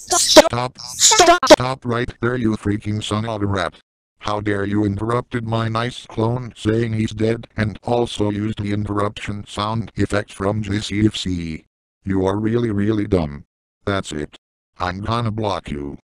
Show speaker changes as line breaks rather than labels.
Stop right there, you freaking son of a rat. How dare you interrupted my nice clone saying he's dead and also used the interruption sound effect from JCFC. You are really dumb. That's it. I'm gonna block you.